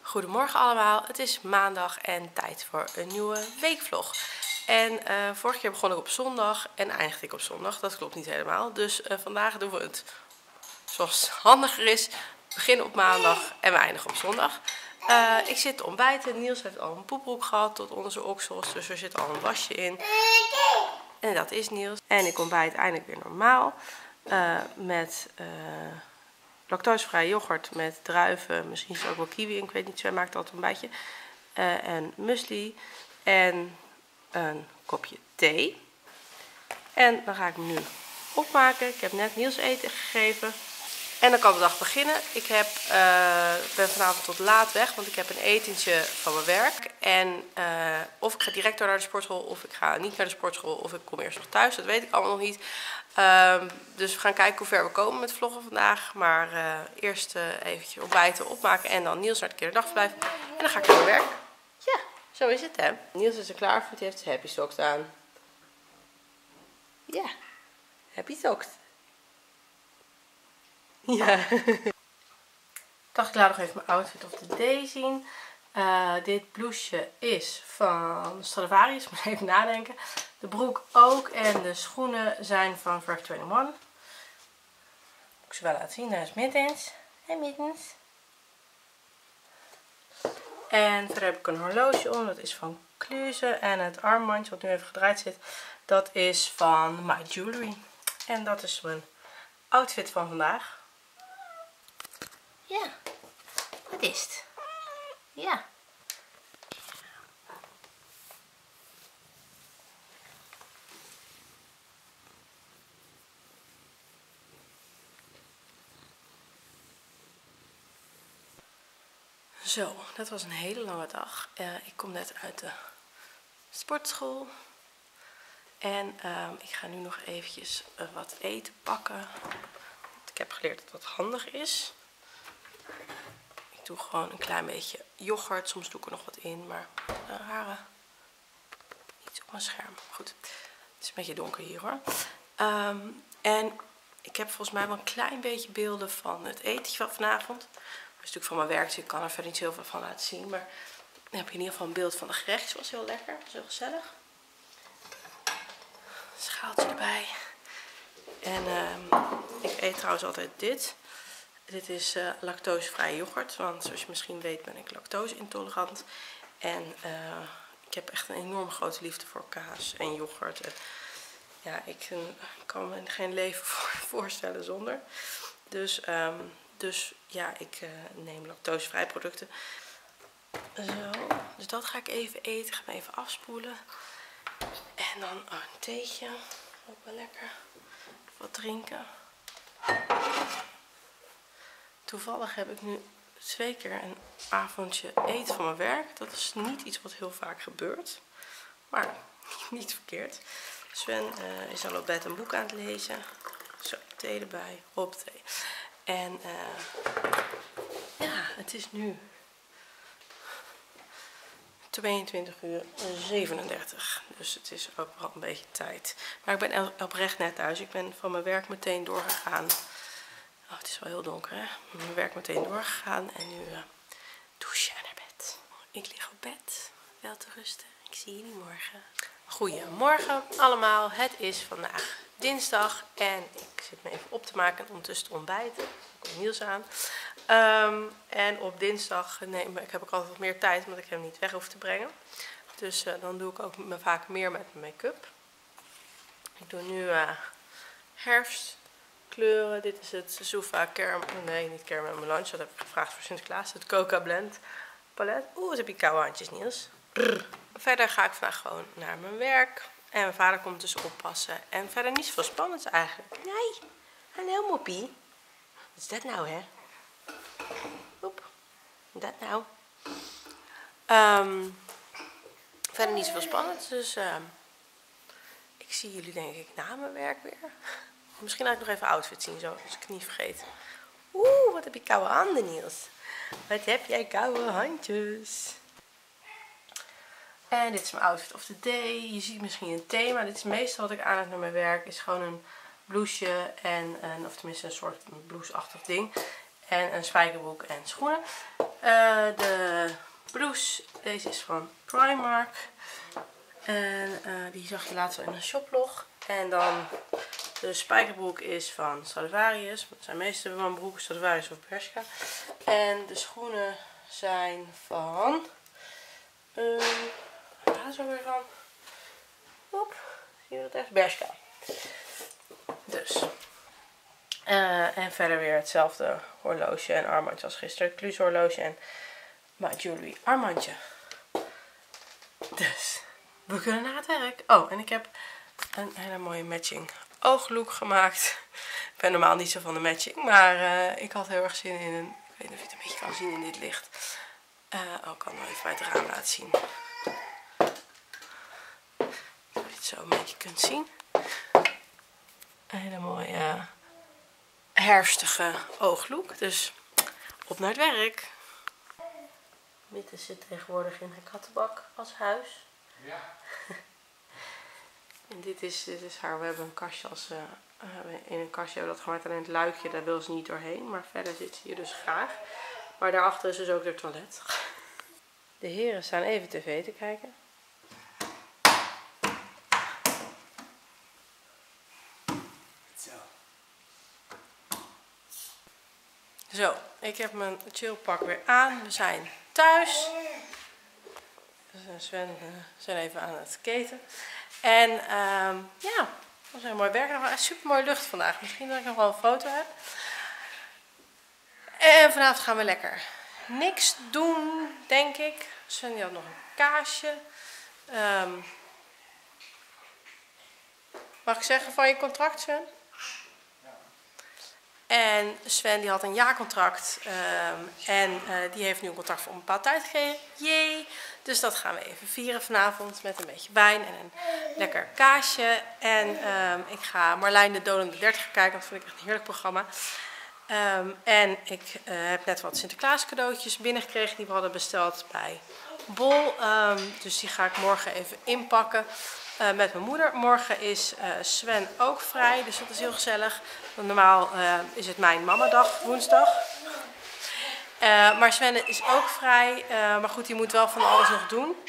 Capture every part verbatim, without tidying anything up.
Goedemorgen allemaal, het is maandag en tijd voor een nieuwe weekvlog. En uh, vorige keer begon ik op zondag en eindigde ik op zondag, dat klopt niet helemaal. Dus uh, vandaag doen we het zoals het handiger is. We beginnen op maandag en we eindigen op zondag. Uh, ik zit te ontbijten, Niels heeft al een poepbroek gehad tot onder zijn oksels, dus er zit al een wasje in. En dat is Niels. En ik ontbijt eindelijk weer normaal uh, met... Uh, lactosevrije yoghurt met druiven, misschien is het ook wel kiwi, ik weet niet, zij maakt altijd een beetje. Uh, en muesli en een kopje thee. En dan ga ik me nu opmaken. Ik heb net Niels eten gegeven. En dan kan de dag beginnen. Ik heb, uh, ben vanavond tot laat weg, want ik heb een etentje van mijn werk. En uh, of ik ga direct door naar de sportschool, of ik ga niet naar de sportschool, of ik kom eerst nog thuis. Dat weet ik allemaal nog niet. Uh, dus we gaan kijken hoe ver we komen met vloggen vandaag. Maar uh, eerst uh, eventjes ontbijten, opmaken en dan Niels naar het kinderdagverblijf. En dan ga ik naar mijn werk. Ja, zo is het hè. Niels is er klaar voor, die heeft zijn happy socks aan. Ja, happy socks. Ja. Ik dacht ik laat nog even mijn outfit of the day zien. Uh, dit blouseje is van Stradivarius, moet even nadenken. De broek ook en de schoenen zijn van Forever eenentwintig. Ik zal wel laten zien, daar is middens. En middens. En verder heb ik een horloge om, dat is van Cluse. En het armbandje wat nu even gedraaid zit, dat is van My Jewelry. En dat is mijn outfit van vandaag. Ja, wat is het? Ja. Zo, dat was een hele lange dag. Uh, ik kom net uit de sportschool. En uh, ik ga nu nog eventjes uh, wat eten pakken. Ik heb geleerd dat dat handig is. Ik doe gewoon een klein beetje yoghurt. Soms doe ik er nog wat in, maar uh, haren. Iets op mijn scherm. Goed, het is een beetje donker hier hoor. Um, en ik heb volgens mij wel een klein beetje beelden van het etentje van vanavond. Dat is natuurlijk van mijn werk, dus ik kan er verder niet heel veel van laten zien. Maar dan heb je in ieder geval een beeld van de gerechtjes. Was heel lekker, was heel gezellig. Schaaltje erbij. En um, ik eet trouwens altijd dit. Dit is uh, lactosevrije yoghurt, want zoals je misschien weet ben ik lactose intolerant. En uh, ik heb echt een enorm grote liefde voor kaas en yoghurt. En ja, ik uh, kan me geen leven voorstellen zonder. Dus, um, dus ja, ik uh, neem lactosevrije producten. Zo, dus dat ga ik even eten. Ga me even afspoelen. En dan oh, een theetje. Ook wel lekker. Wat drinken. Toevallig heb ik nu twee keer een avondje eten van mijn werk. Dat is niet iets wat heel vaak gebeurt. Maar niet verkeerd. Sven uh, is al op bed een boek aan het lezen. Zo, thee erbij. Hop thee. En uh, ja, het is nu tweeëntwintig uur zevenendertig. Dus het is ook wel een beetje tijd. Maar ik ben oprecht net thuis. Ik ben van mijn werk meteen doorgegaan. Oh, het is wel heel donker, hè? Mijn werk meteen doorgegaan en nu uh, douchen en naar bed. Ik lig op bed, wel te rusten. Ik zie jullie morgen. Goedemorgen allemaal. Het is vandaag dinsdag en ik zit me even op te maken en ondertussen te ontbijten. Ik kom Niels aan. Um, en op dinsdag neem ik, heb ik altijd wat meer tijd omdat ik hem niet weg hoef te brengen. Dus uh, dan doe ik ook me vaak meer met mijn make-up. Ik doe nu uh, herfst. Kleuren. Dit is het Zoufa Caramel, nee niet Caramel Melange, dat heb ik gevraagd voor Sinterklaas. Het Coca Blend palet. Oeh, wat heb je koude handjes Niels. Brrr. Verder ga ik vandaag gewoon naar mijn werk. En mijn vader komt dus oppassen. En verder niet zoveel spannends eigenlijk. Nee, hallo moppie. Wat is dat nou hè? Oep, dat nou. Um, verder niet zoveel spannends, dus uh, ik zie jullie denk ik na mijn werk weer. Misschien laat ik nog even outfit zien, zo, als ik het niet vergeet. Oeh, wat heb je koude handen, Niels. Wat heb jij koude handjes. En dit is mijn outfit of the day. Je ziet misschien een thema. Dit is meestal wat ik aan heb naar mijn werk. Is gewoon een blouseje en een, of tenminste een soort blouseachtig ding. En een spijkerbroek en schoenen. Uh, de blouse. Deze is van Primark. En uh, die zag je laatst al in een shoplog. En dan de spijkerbroek is van Stradivarius. Dat zijn meeste van mijn broeken Stradivarius of Bershka. En de schoenen zijn van... Uh, waar is er weer van? Hop, zie je dat echt? Bershka. Dus. Uh, en verder weer hetzelfde horloge en armbandje als gisteren. Clues horloge en mijn jewelry armbandje. Dus, we kunnen naar het werk. Oh, en ik heb een hele mooie matching ooglook gemaakt. Ik ben normaal niet zo van de matching, maar uh, ik had heel erg zin in een... Ik weet niet of je het een beetje kan zien in dit licht. Uh, oh, ik kan het nog even bij het raam laten zien. Dat je het zo een beetje kunt zien. Een hele mooie uh, herfstige ooglook. Dus op naar het werk. Mitte zit tegenwoordig in een kattenbak als huis. Ja. En dit is, dit is haar, we hebben een kastje als, uh, uh, in een kastje hebben we dat gemaakt, alleen het luikje, daar wil ze niet doorheen. Maar verder zit ze hier dus graag. Maar daarachter is dus ook het toilet. De heren staan even tv te kijken. Zo. Zo, ik heb mijn chillpak weer aan. We zijn thuis. Sven uh, zijn even aan het keten. En um, ja, dat was een mooi werk. Super mooie lucht vandaag. Misschien dat ik nog wel een foto heb. En vanavond gaan we lekker niks doen, denk ik. Sven die had nog een kaasje. Um, mag ik zeggen van je contract, Sven? En Sven die had een jaarcontract um, en uh, die heeft nu een contract voor een bepaalde tijd gekregen. Jee! Dus dat gaan we even vieren vanavond met een beetje wijn en een lekker kaasje. En um, ik ga Marlijn de Dolende dertig kijken, dat vind ik echt een heerlijk programma. Um, en ik uh, heb net wat Sinterklaas cadeautjes binnengekregen die we hadden besteld bij Bol. Um, dus die ga ik morgen even inpakken. Uh, met mijn moeder. Morgen is uh, Sven ook vrij, dus dat is heel gezellig. Want normaal uh, is het mijn mamadag, woensdag. Uh, maar Sven is ook vrij, uh, maar goed, die moet wel van alles nog doen.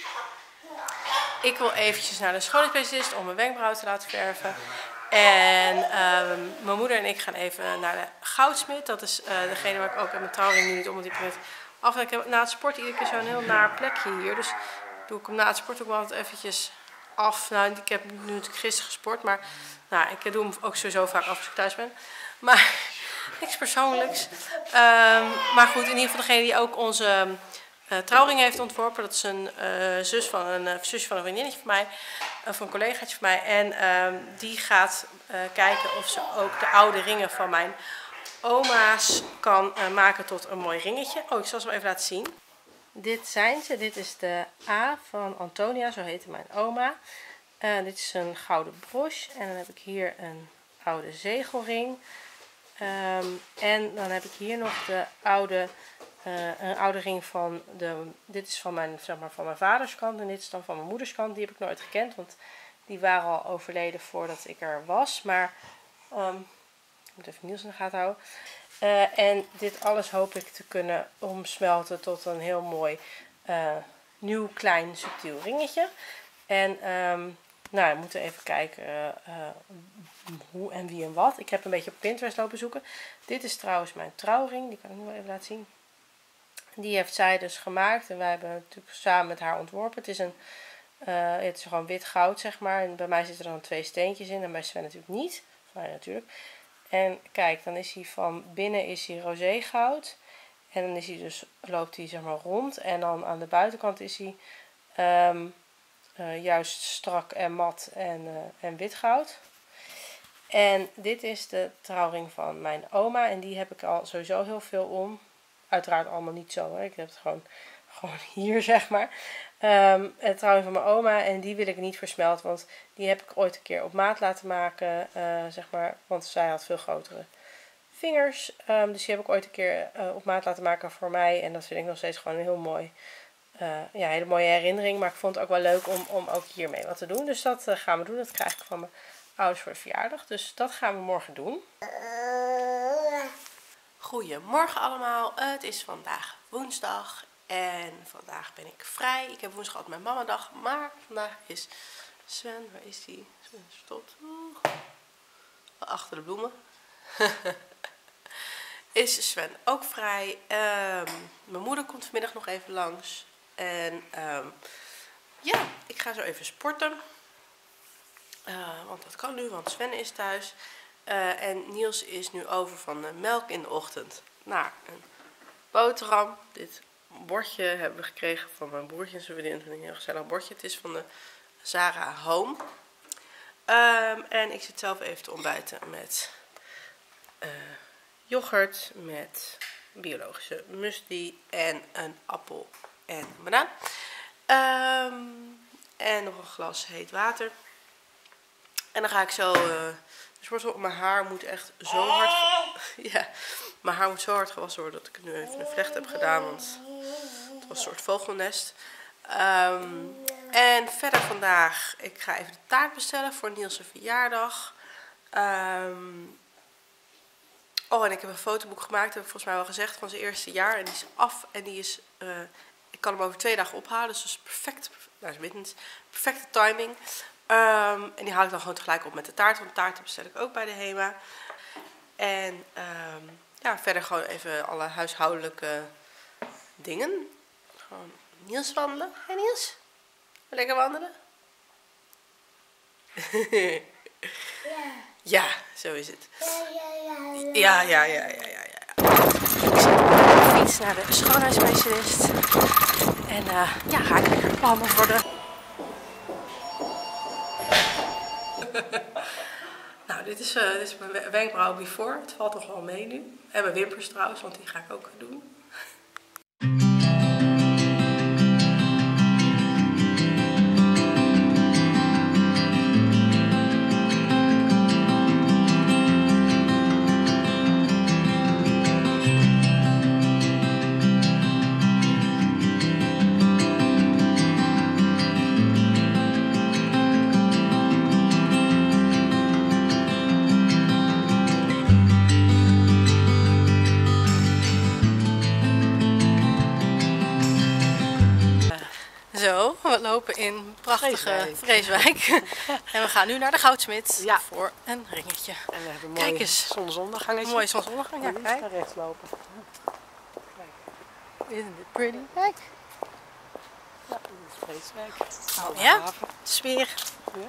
Ik wil eventjes naar de schoonheidsspecialist om mijn wenkbrauw te laten verven. En uh, mijn moeder en ik gaan even naar de goudsmid. Dat is uh, degene waar ik ook in mijn trouwring nu niet om die moment af. Ik heb na het sport iedere keer zo'n heel naar plekje hier. Dus doe ik hem na het sport ook wel altijd eventjes af. Nou, ik heb nu natuurlijk gisteren gesport, maar nou, ik doe hem ook sowieso vaak af als ik thuis ben. Maar niks persoonlijks. Um, maar goed, in ieder geval degene die ook onze uh, trouwring heeft ontworpen. Dat is een uh, zus van een uh, zusje van een vriendinnetje van mij. Uh, van een collegaatje van mij. En um, die gaat uh, kijken of ze ook de oude ringen van mijn oma's kan uh, maken tot een mooi ringetje. Oh, ik zal ze wel even laten zien. Dit zijn ze. Dit is de A van Antonia, zo heette mijn oma. Uh, dit is een gouden broche. En dan heb ik hier een oude zegelring. Um, en dan heb ik hier nog de oude, uh, een oude ring van de, dit is van mijn, zeg maar, van mijn vaders kant en dit is dan van mijn moeders kant. Die heb ik nooit gekend, want die waren al overleden voordat ik er was. Maar um, ik moet even Niels in de gaten houden. Uh, en dit alles hoop ik te kunnen omsmelten tot een heel mooi uh, nieuw klein subtiel ringetje. En um, nou, we moeten even kijken uh, uh, hoe en wie en wat. Ik heb een beetje op Pinterest lopen zoeken. Dit is trouwens mijn trouwring. Die kan ik nu wel even laten zien. Die heeft zij dus gemaakt. En wij hebben het natuurlijk samen met haar ontworpen. Het is, een, uh, het is gewoon wit goud, zeg maar. En bij mij zitten er dan twee steentjes in. En bij Sven natuurlijk niet. Van mij natuurlijk. En kijk, dan is hij van binnen is hij roze goud. En dan is hij dus, loopt hij zeg maar rond. En dan aan de buitenkant is hij um, uh, juist strak en mat en, uh, en wit goud. En dit is de trouwring van mijn oma. En die heb ik al sowieso heel veel om. Uiteraard allemaal niet zo. Hè. Ik heb het gewoon, gewoon hier, zeg maar. Um, de trouwring van mijn oma. En die wil ik niet versmelten. Want die heb ik ooit een keer op maat laten maken. Uh, zeg maar, want zij had veel grotere vingers. Um, dus die heb ik ooit een keer uh, op maat laten maken voor mij. En dat vind ik nog steeds gewoon een heel mooi, uh, ja, hele mooie herinnering. Maar ik vond het ook wel leuk om, om ook hiermee wat te doen. Dus dat uh, gaan we doen. Dat krijg ik van mijn ouders voor de verjaardag. Dus dat gaan we morgen doen. Goedemorgen allemaal. Het is vandaag woensdag. En vandaag ben ik vrij. Ik heb woensdag altijd mijn mamadag. Maar vandaag is Sven, waar is die? Sven stopt. Achter de bloemen. Is Sven ook vrij. Um, mijn moeder komt vanmiddag nog even langs. En um, ja, ik ga zo even sporten. Uh, want dat kan nu, want Sven is thuis. Uh, en Niels is nu over van de melk in de ochtend naar een boterham. Dit bordje hebben we gekregen van mijn broertje en zijn vriendin. Een heel gezellig bordje. Het is van de Zara Home. Um, en ik zit zelf even te ontbijten met uh, yoghurt, met biologische muesli en een appel en een banaan. Um, en nog een glas heet water. En dan ga ik zo uh, sporten. Mijn haar moet echt zo hard... ja, mijn haar moet zo hard gewassen worden dat ik nu even een vlecht heb gedaan. Want het was een soort vogelnest. Um, en verder vandaag, ik ga even de taart bestellen voor Niels' verjaardag. Um, oh, en ik heb een fotoboek gemaakt, dat heb ik volgens mij wel gezegd, van zijn eerste jaar. En die is af en die is... Uh, ik kan hem over twee dagen ophalen, dus dat is perfect. Nou, is middens, perfecte timing. Um, en die haal ik dan gewoon tegelijk op met de taart, want taarten bestel ik ook bij de HEMA. En um, ja, verder gewoon even alle huishoudelijke dingen. Gewoon Niels wandelen. Hé Niels? Lekker wandelen? Ja. Ja, zo is het. Ja, ja, ja, ja, ja, ja, ja. Ik zit op de fiets naar de schoonheidsspecialist. En uh, ja, ga ik lekker behandeld worden. Nou, dit is, uh, dit is mijn wenkbrauw before. Het valt toch wel mee nu. En mijn wimpers trouwens, want die ga ik ook doen. Zo, we lopen in prachtige Vreeswijk, Vreeswijk. En we gaan nu naar de goudsmit ja. voor een ringetje. En we hebben een mooie zonsondergang. Een mooie zonsondergang, ja. Kijk. Naar rechts lopen. Isn't it pretty? Kijk. Ja, dit is Vreeswijk. Oh, ja, sfeer. Ja.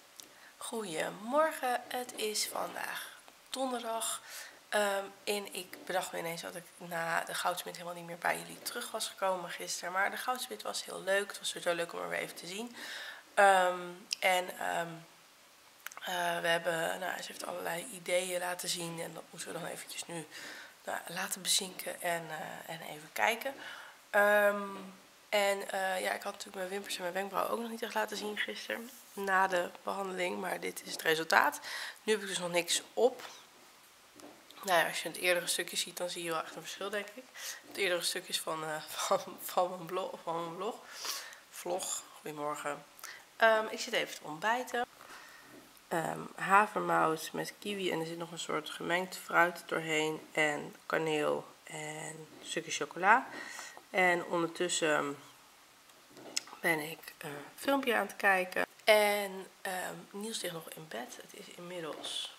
Goedemorgen, het is vandaag donderdag. Um, en ik bedacht me ineens dat ik na de goudsmit helemaal niet meer bij jullie terug was gekomen gisteren. Maar de goudsmit was heel leuk. Het was sowieso leuk om er weer even te zien. Um, en um, uh, we hebben, nou, ze heeft allerlei ideeën laten zien. En dat moeten we dan eventjes nu nou, laten bezinken en, uh, en even kijken. Um, en uh, ja, ik had natuurlijk mijn wimpers en mijn wenkbrauwen ook nog niet echt laten zien gisteren. Na de behandeling, maar dit is het resultaat. Nu heb ik dus nog niks op. Nou ja, als je het eerdere stukje ziet, dan zie je wel echt een verschil, denk ik. Het eerdere stukje is van, uh, van, van, mijn blog, van mijn blog. Vlog. Goedemorgen. Um, ik zit even te ontbijten. Um, havermout met kiwi en er zit nog een soort gemengd fruit doorheen. En kaneel en een stukje chocola. En ondertussen ben ik een filmpje aan het kijken. En um, Niels ligt nog in bed. Het is inmiddels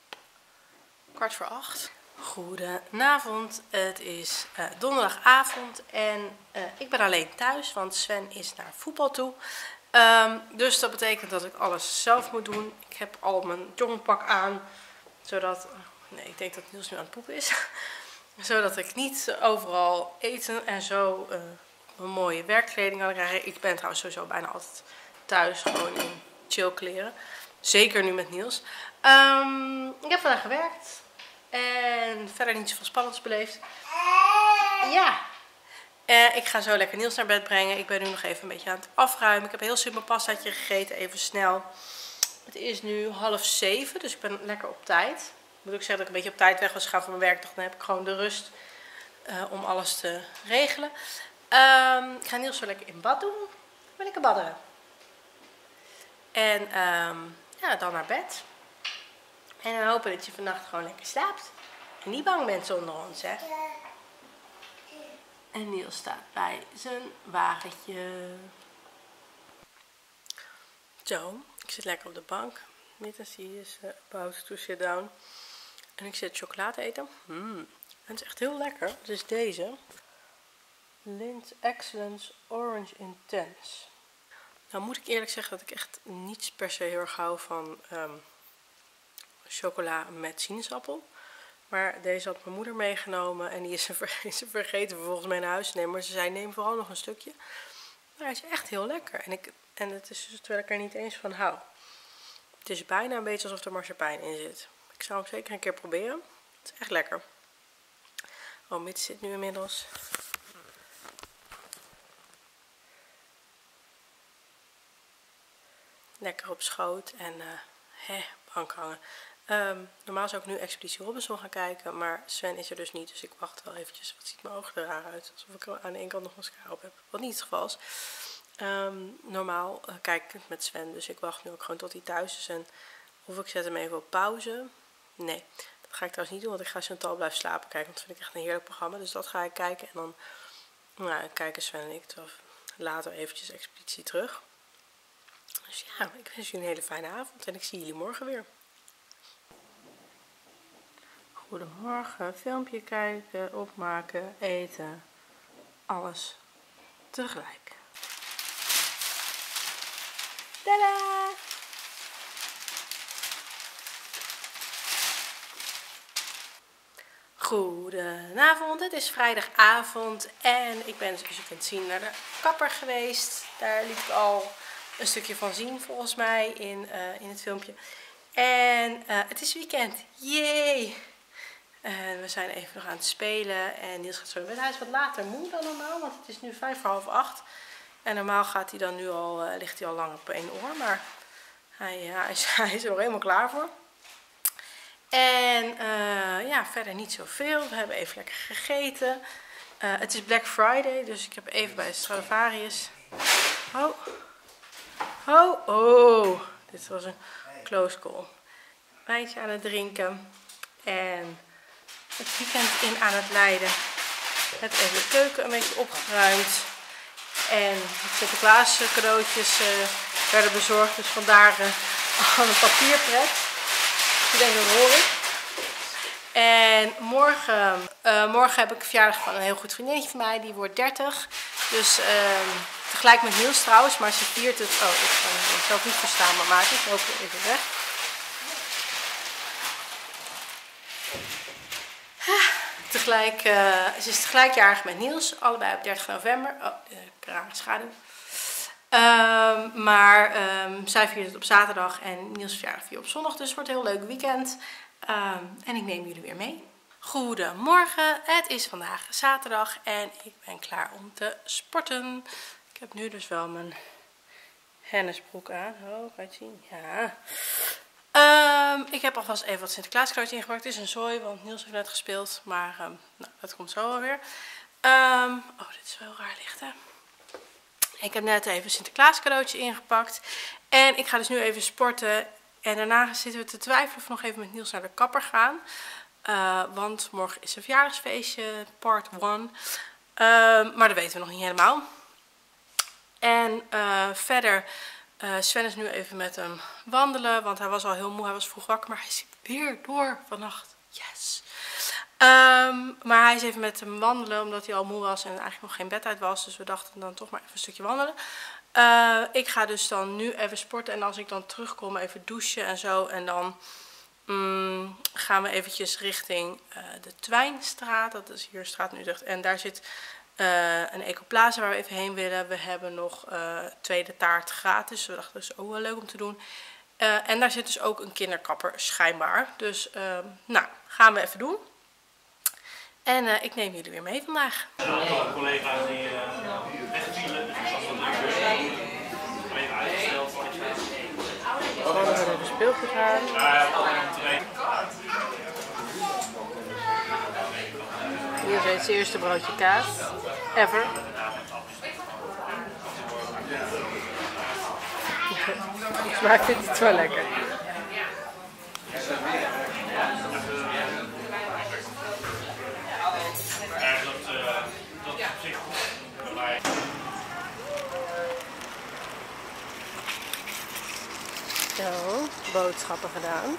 kwart voor acht. Goedenavond. Het is uh, donderdagavond en uh, ik ben alleen thuis, want Sven is naar voetbal toe. Um, dus dat betekent dat ik alles zelf moet doen. Ik heb al mijn joggingpak aan, zodat... Nee, ik denk dat Niels nu aan het poepen is. Zodat ik niet overal eten en zo uh, een mooie werkkleding kan krijgen. Ik ben trouwens sowieso bijna altijd thuis, gewoon in chill kleren. Zeker nu met Niels. Um, ik heb vandaag gewerkt. En verder niet zoveel spannends beleefd. Ja. Uh, ik ga zo lekker Niels naar bed brengen. Ik ben nu nog even een beetje aan het afruimen. Ik heb een heel simpel pastaatje gegeten, even snel. Het is nu half zeven, dus ik ben lekker op tijd. Ik moet ook zeggen dat ik een beetje op tijd weg was gegaan voor mijn werkdag. Dan heb ik gewoon de rust uh, om alles te regelen. Um, ik ga Niels zo lekker in bad doen. Ik ben lekker badderen. En um, ja, dan naar bed. En dan hopen dat je vannacht gewoon lekker slaapt. En niet bang bent zonder ons, hè? En Niels staat bij zijn wagentje. Zo, ik zit lekker op de bank. Mittens die is uh, about to sit down. En ik zit chocolade eten. Mm. En het is echt heel lekker. Het is deze. Lindt Excellence Orange Intense. Nou moet ik eerlijk zeggen dat ik echt niet per se heel erg hou van um, chocola met sinaasappel. Maar deze had mijn moeder meegenomen en die is ze, ver is ze vergeten volgens mij naar huis te nemen. Maar ze zei neem vooral nog een stukje. Maar hij is echt heel lekker. En, ik, en het is dus terwijl ik er niet eens van hou. Het is bijna een beetje alsof er marsepein in zit. Ik zou hem zeker een keer proberen. Het is echt lekker. Oh, Mit zit nu inmiddels. Lekker op schoot en uh, hè, bank hangen. Um, normaal zou ik nu Expeditie Robinson gaan kijken, maar Sven is er dus niet. Dus ik wacht wel eventjes. Wat ziet mijn ogen er raar uit. Alsof ik aan de ene kant nog mascara op heb. Wat niet het geval is. Um, normaal uh, kijk ik het met Sven, dus ik wacht nu ook gewoon tot hij thuis is. En of ik zet hem even op pauze. Nee, dat ga ik trouwens niet doen, want ik ga Chantal blijven slapen kijken. Want dat vind ik echt een heerlijk programma. Dus dat ga ik kijken. En dan nou, kijken Sven en ik later eventjes Expeditie terug. Dus ja, ik wens jullie een hele fijne avond en ik zie jullie morgen weer. Goedemorgen, filmpje kijken, opmaken, eten, alles tegelijk. Tada! Goedenavond, het is vrijdagavond en ik ben zoals je kunt zien naar de kapper geweest. Daar liet ik al een stukje van zien volgens mij in, uh, in het filmpje. En uh, het is weekend, yay! En we zijn even nog aan het spelen en Niels gaat zo naar bed. Hij is wat later moe dan normaal, want het is nu vijf voor half acht. En normaal gaat hij dan nu al, uh, ligt hij al lang op één oor, maar hij, uh, hij, is, hij is er nog helemaal klaar voor. En uh, ja, verder niet zoveel. We hebben even lekker gegeten. Uh, het is Black Friday, dus ik heb even bij Stradivarius. Oh, oh, oh. Dit was een close call. Wijntje aan het drinken. En het weekend in aan het leiden. Net even de keuken een beetje opgeruimd. En de Sinterklaas cadeautjes uh, werden bezorgd. Dus vandaar uh, al een papierpret. Ik denk dat hoor ik. En morgen, uh, morgen heb ik een verjaardag van een heel goed vriendinnetje van mij. Die wordt dertig. Dus uh, tegelijk met Niels trouwens. Maar ze viert het. Oh, ik kan het zelf niet verstaan, maar maak ik. Ik loop er even weg. Tegelijk, uh, ze is tegelijkjarig met Niels. Allebei op dertig november. Oh, de rare schaduw. Um, maar um, zij viert het op zaterdag en Niels verjaardag viert op zondag. Dus het wordt een heel leuk weekend. Um, en ik neem jullie weer mee. Goedemorgen, het is vandaag zaterdag en ik ben klaar om te sporten. Ik heb nu dus wel mijn hennesbroek aan. Oh, kan je het zien? Ja. Um, ik heb alvast even wat Sinterklaas cadeautjes ingepakt. Het is een zooi, want Niels heeft net gespeeld. Maar um, nou, dat komt zo alweer. Um, oh, dit is wel raar licht, hè? Ik heb net even Sinterklaas cadeautje ingepakt. En ik ga dus nu even sporten. En daarna zitten we te twijfelen of we nog even met Niels naar de kapper gaan. Uh, want morgen is een verjaardagsfeestje, part one. Uh, maar dat weten we nog niet helemaal. En uh, verder, uh, Sven is nu even met hem wandelen. Want hij was al heel moe, hij was vroeg wakker. Maar hij zit weer door vannacht. Yes! Um, maar hij is even met hem wandelen omdat hij al moe was en eigenlijk nog geen bed uit was. Dus we dachten dan toch maar even een stukje wandelen. Uh, ik ga dus dan nu even sporten en als ik dan terugkom even douchen en zo. En dan um, gaan we eventjes richting uh, de Twijnstraat. Dat is hier straat Utrecht. En daar zit uh, een Ecoplaza waar we even heen willen. We hebben nog uh, tweede taart gratis. We dachten dus ook wel leuk om te doen. Uh, en daar zit dus ook een kinderkapper schijnbaar. Dus uh, nou, gaan we even doen. En uh, ik neem jullie weer mee vandaag. Er zijn een aantal collega's die uh, wegvielen, dus als dat leuk is, even uitgesteld. Gewoon naar de speelgoedhuis. Hier is het eerste broodje kaas. Ever. Volgens mij vindt hij het wel lekker. zich goed. Maar... Zo, boodschappen gedaan.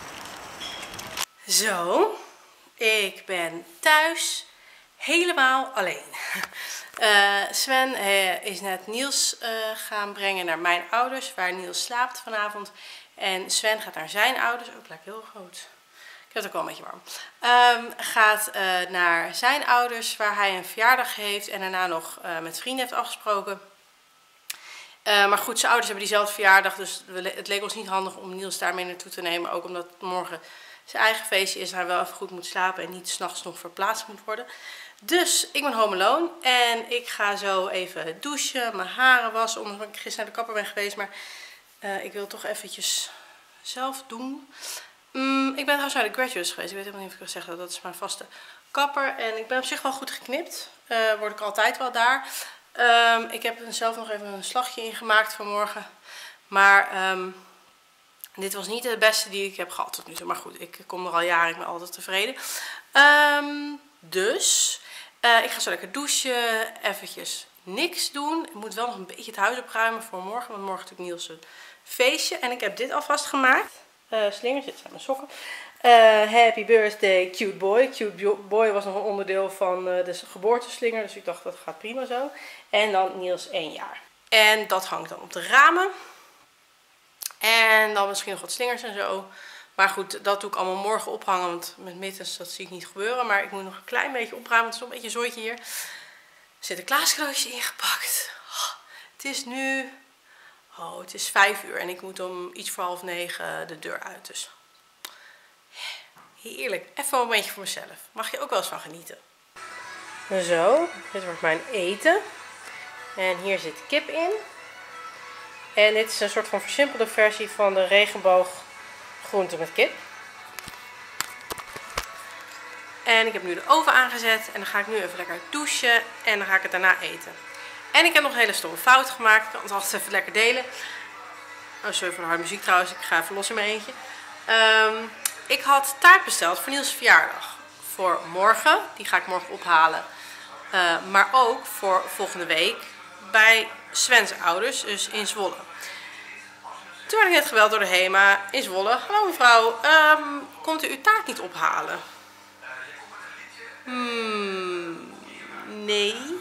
Zo, ik ben thuis helemaal alleen. Uh, Sven uh, is net Niels uh, gaan brengen naar mijn ouders, waar Niels slaapt vanavond. En Sven gaat naar zijn ouders, ook lekker heel groot. Ik heb het ook wel een beetje warm. Um, gaat uh, naar zijn ouders, waar hij een verjaardag heeft en daarna nog uh, met vrienden heeft afgesproken. Uh, maar goed, zijn ouders hebben diezelfde verjaardag, dus het leek ons niet handig om Niels daarmee naartoe te nemen. Ook omdat morgen zijn eigen feestje is en hij wel even goed moet slapen en niet 's nachts nog verplaatst moet worden. Dus ik ben home alone en ik ga zo even douchen, mijn haren wassen, omdat ik gisteren naar de kapper ben geweest. Maar uh, ik wil het toch eventjes zelf doen. Um, ik ben trouwens naar de Graduates geweest, ik weet helemaal niet of ik kan zeggen, dat is mijn vaste kapper. En ik ben op zich wel goed geknipt, uh, word ik altijd wel daar. Um, ik heb er zelf nog even een slagje in gemaakt vanmorgen. Maar um, dit was niet de beste die ik heb gehad tot nu toe. Maar goed, ik kom er al jaren, ik ben altijd tevreden. Um, dus, uh, ik ga zo lekker douchen, eventjes niks doen. Ik moet wel nog een beetje het huis opruimen voor morgen. Want morgen natuurlijk Niels een feestje. En ik heb dit alvast gemaakt. Uh, slingers, dit zijn mijn sokken. Uh, happy birthday, cute boy. Cute boy was nog een onderdeel van uh, de geboorteslinger. Dus ik dacht, dat gaat prima zo. En dan Niels één jaar. En dat hangt dan op de ramen. En dan misschien nog wat slingers en zo. Maar goed, dat doe ik allemaal morgen ophangen. Want met mittens, dat zie ik niet gebeuren. Maar ik moet nog een klein beetje opruimen. Het is nog een beetje een zooitje hier. Sinterklaas cadeautje ingepakt. Oh, het is nu... Oh, het is vijf uur. En ik moet om iets voor half negen de deur uit. Dus... Heerlijk. Even een momentje voor mezelf. Mag je ook wel eens van genieten. Zo, dit wordt mijn eten. En hier zit kip in. En dit is een soort van versimpelde versie van de regenboog groente met kip. En ik heb nu de oven aangezet. En dan ga ik nu even lekker douchen. En dan ga ik het daarna eten. En ik heb nog een hele stomme fout gemaakt. Ik kan het altijd even lekker delen. Oh, sorry voor de harde muziek trouwens. Ik ga even los in mijn eentje. Um, ik had taart besteld voor Niels' verjaardag. Voor morgen. Die ga ik morgen ophalen. Uh, maar ook voor volgende week. Bij Sven's ouders. Dus in Zwolle. Toen werd ik net gebeld door de HEMA in Zwolle. Hallo mevrouw. Um, komt u uw taart niet ophalen? Hmm, nee.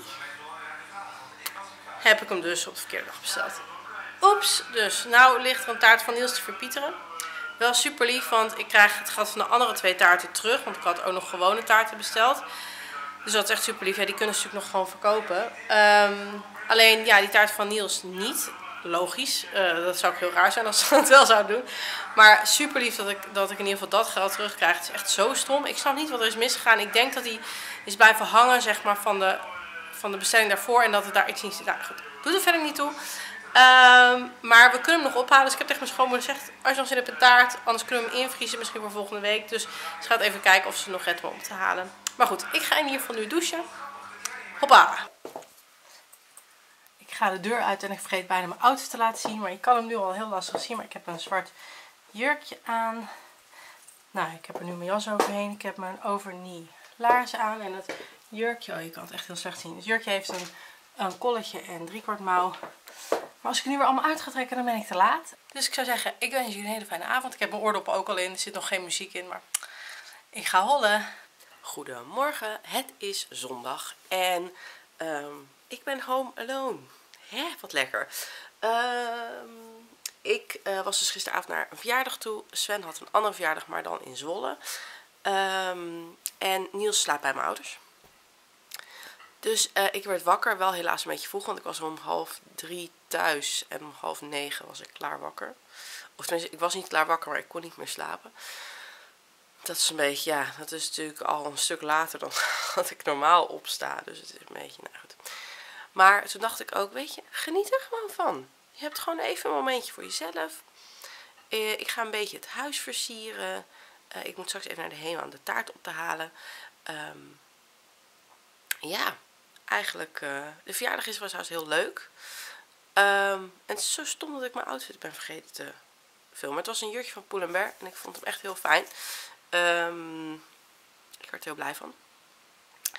Heb ik hem dus op de verkeerde dag besteld. Oeps, dus nou ligt er een taart van Niels te verpieteren. Wel super lief, want ik krijg het geld van de andere twee taarten terug. Want ik had ook nog gewone taarten besteld. Dus dat is echt super lief. Ja, die kunnen ze natuurlijk nog gewoon verkopen. Um, alleen, ja, die taart van Niels niet. Logisch. Uh, dat zou ook heel raar zijn als ze het wel zouden doen. Maar super lief dat ik, dat ik in ieder geval dat geld terugkrijg. Het is echt zo stom. Ik snap niet wat er is misgegaan. Ik denk dat hij is blijven hangen, zeg maar, van de... van de bestelling daarvoor en dat het daar iets niet zit. Nou goed, doet er verder niet toe. Um, maar we kunnen hem nog ophalen. Dus ik heb tegen mijn schoonmoeder gezegd, als je nog zin hebt in taart, anders kunnen we hem invriezen, misschien voor volgende week. Dus ze gaat even kijken of ze nog redt om op te halen. Maar goed, ik ga in ieder geval nu douchen. Hoppa! Ik ga de deur uit en ik vergeet bijna mijn outfit te laten zien. Maar je kan hem nu al heel lastig zien. Maar ik heb een zwart jurkje aan. Nou, ik heb er nu mijn jas overheen. Ik heb mijn overknee laarzen aan. En het jurkje, oh je kan het echt heel slecht zien. Het jurkje heeft een, een kolletje en driekwart mouw. Maar als ik het nu weer allemaal uit ga trekken, dan ben ik te laat. Dus ik zou zeggen, ik wens jullie een hele fijne avond. Ik heb mijn oordoppen ook al in. Er zit nog geen muziek in, maar ik ga hollen. Goedemorgen, het is zondag. En um, ik ben home alone. Hè, wat lekker. Um, ik uh, was dus gisteravond naar een verjaardag toe. Sven had een andere verjaardag, maar dan in Zwolle. Um, en Niels slaapt bij mijn ouders. Dus uh, ik werd wakker, wel helaas een beetje vroeg, want ik was om half drie thuis en om half negen was ik klaar wakker. Of tenminste, ik was niet klaar wakker, maar ik kon niet meer slapen. Dat is een beetje, ja, dat is natuurlijk al een stuk later dan dat ik normaal opsta. Dus het is een beetje, nou goed. Maar toen dacht ik ook, weet je, geniet er gewoon van. Je hebt gewoon even een momentje voor jezelf. Uh, ik ga een beetje het huis versieren. Uh, ik moet straks even naar de HEMA om de taart op te halen. Um, ja, eigenlijk, uh, de verjaardag is was trouwens heel leuk. Um, en het is zo stom dat ik mijn outfit ben vergeten te filmen. Het was een jurkje van Pull&Bear en ik vond hem echt heel fijn. Um, ik werd er heel blij van.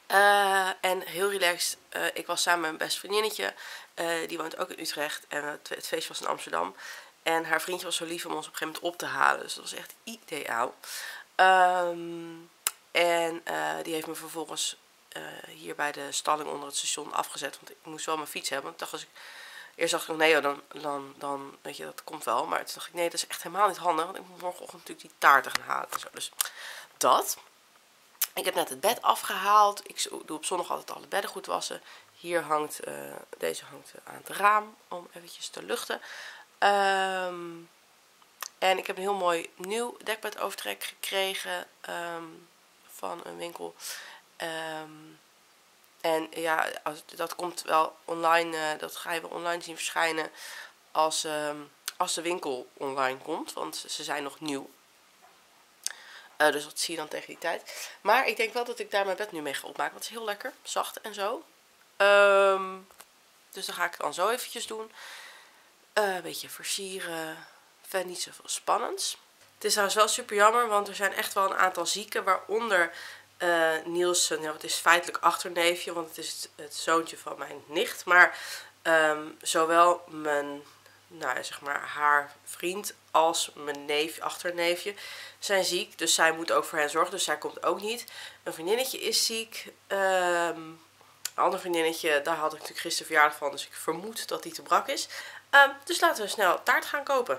Uh, en heel relaxed. Uh, ik was samen met mijn beste vriendinnetje. Uh, die woont ook in Utrecht. En het, het feest was in Amsterdam. En haar vriendje was zo lief om ons op een gegeven moment op te halen. Dus dat was echt ideaal. Um, en uh, die heeft me vervolgens uh, hier bij de stalling onder het station afgezet. Want ik moest wel mijn fiets hebben. Want ik dacht, als ik... Eerst dacht ik nog, nee, dan, dan, dan, weet je, dat komt wel. Maar toen dacht ik, nee, dat is echt helemaal niet handig. Want ik moet morgenochtend natuurlijk die taarten gaan halen. En zo. Dus dat. Ik heb net het bed afgehaald. Ik doe op zondag altijd alle bedden goed wassen. Hier hangt, uh, deze hangt aan het raam om eventjes te luchten. Um, en ik heb een heel mooi nieuw dekbed overtrek gekregen um, van een winkel. Um, en ja, als, dat komt wel online, uh, dat ga je wel online zien verschijnen als, um, als de winkel online komt. Want ze zijn nog nieuw. Uh, dus dat zie je dan tegen die tijd. Maar ik denk wel dat ik daar mijn bed nu mee ga opmaken. Want het is heel lekker. Zacht en zo. Um, dus dan ga ik het dan zo eventjes doen. Uh, een beetje versieren. Verder niet zoveel spannends. Het is trouwens wel super jammer. Want er zijn echt wel een aantal zieken. Waaronder uh, Niels. Nou, het is feitelijk achterneefje. Want het is het, het zoontje van mijn nicht. Maar um, zowel mijn... Nou, zeg maar haar vriend als mijn neef, achterneefje zijn ziek. Dus zij moet ook voor hen zorgen. Dus zij komt ook niet. Een vriendinnetje is ziek. Um, een ander vriendinnetje, daar had ik natuurlijk gisteren verjaardag van. Dus ik vermoed dat die te brak is. Um, dus laten we snel taart gaan kopen.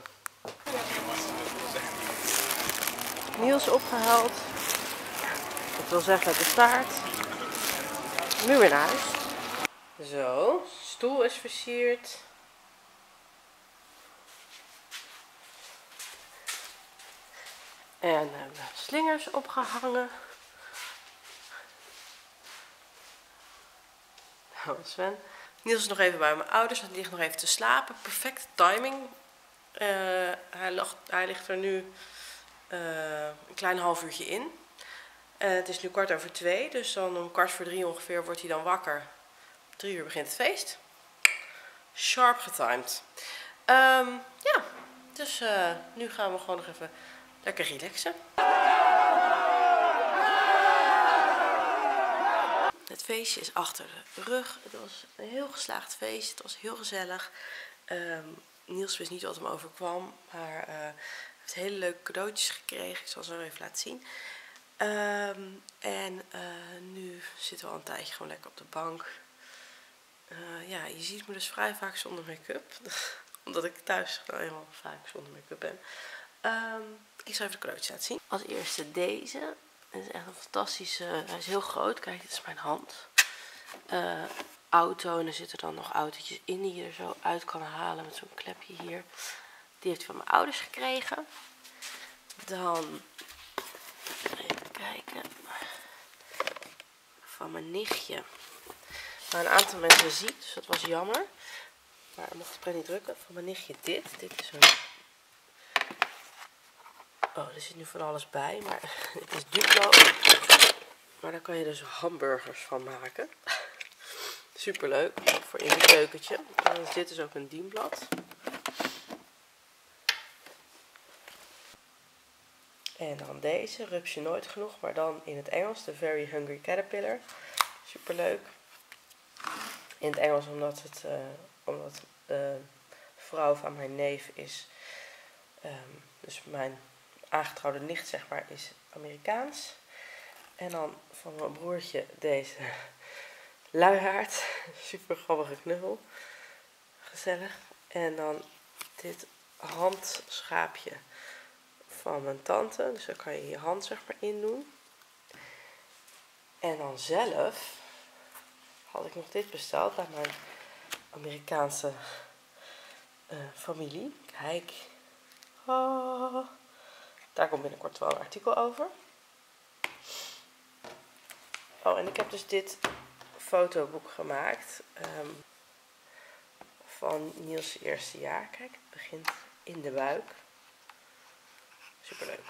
Niels opgehaald. Dat wil zeggen de taart. Nu weer naar huis. Zo, de stoel is versierd. En hebben we slingers opgehangen. Nou, Sven. Niels is nog even bij mijn ouders, want die ligt nog even te slapen. Perfecte timing. Uh, hij, lag, hij ligt er nu uh, een klein half uurtje in. Uh, het is nu kwart over twee, dus dan om kwart voor drie ongeveer wordt hij dan wakker. Om drie uur begint het feest. Sharp getimed. Um, ja, dus uh, nu gaan we gewoon nog even... Lekker relaxen. Het feestje is achter de rug. Het was een heel geslaagd feest. Het was heel gezellig. Um, Niels wist niet wat hem overkwam. Maar uh, heeft hele leuke cadeautjes gekregen. Ik zal ze even laten zien. Um, en uh, nu zitten we al een tijdje gewoon lekker op de bank. Uh, ja, je ziet me dus vrij vaak zonder make-up. Omdat ik thuis nou helemaal vaak zonder make-up ben. Um, ik zal even de cadeautjes laten zien. Als eerste deze. Dit is echt een fantastische. Hij is heel groot. Kijk, dit is mijn hand. Uh, auto. En er zitten dan nog autootjes in die je er zo uit kan halen. Met zo'n klepje hier. Die heeft hij van mijn ouders gekregen. Dan. Even kijken. Van mijn nichtje. Maar een aantal mensen ziek. Dus dat was jammer. Maar ik mocht het niet drukken. Van mijn nichtje dit. Dit is een... Oh, er zit nu van alles bij, maar het is Duplo. Maar daar kan je dus hamburgers van maken. Super leuk, voor in het keukentje. En dan is dit dus ook een dienblad. En dan deze, Rupsje Nooit Genoeg, maar dan in het Engels, de Very Hungry Caterpillar. Super leuk. In het Engels omdat het, uh, omdat de vrouw van mijn neef is, um, dus mijn aangetrouwde nicht, zeg maar, is Amerikaans. En dan van mijn broertje deze luiaard. Super grappige knuffel. Gezellig. En dan dit handschaapje van mijn tante. Dus daar kan je je hand, zeg maar, in doen. En dan zelf had ik nog dit besteld bij mijn Amerikaanse uh, familie. Kijk. Oh. Daar komt binnenkort wel een artikel over. Oh, en ik heb dus dit fotoboek gemaakt. Um, van Niels' eerste jaar. Kijk, het begint in de buik. Superleuk.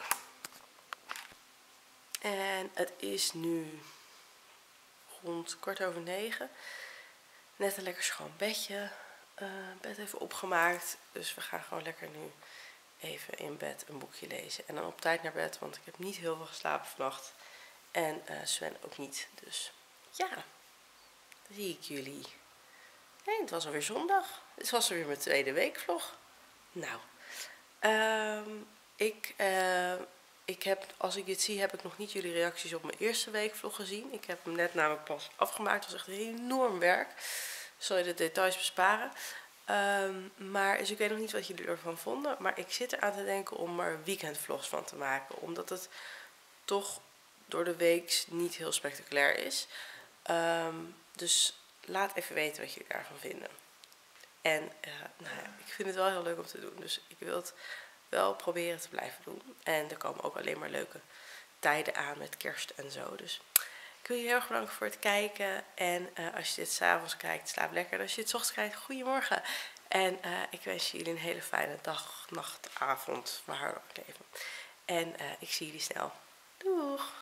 En het is nu rond kwart over negen. Net een lekker schoon bedje. Uh, bed even opgemaakt. Dus we gaan gewoon lekker nu even in bed een boekje lezen. En dan op tijd naar bed, want ik heb niet heel veel geslapen vannacht. En uh, Sven ook niet. Dus ja, dan zie ik jullie. Nee, het was alweer zondag. Dit was alweer mijn tweede weekvlog. Nou, um, ik, uh, ik heb, als ik dit zie, heb ik nog niet jullie reacties op mijn eerste weekvlog gezien. Ik heb hem net namelijk pas afgemaakt. Het was echt enorm werk. Zal je de details besparen. Um, maar dus ik weet nog niet wat jullie ervan vonden. Maar ik zit eraan te denken om er weekendvlogs van te maken. Omdat het toch door de week niet heel spectaculair is. Um, dus laat even weten wat jullie daarvan vinden. En uh, nou ja, ik vind het wel heel leuk om te doen. Dus ik wil het wel proberen te blijven doen. En er komen ook alleen maar leuke tijden aan met kerst en zo. Dus ik wil je heel erg bedanken voor het kijken. En uh, als je dit 's avonds kijkt, slaap lekker. Als je dit 's ochtends kijkt, goedemorgen. En uh, ik wens jullie een hele fijne dag, nacht, avond, waar ook even. En uh, ik zie jullie snel. Doeg!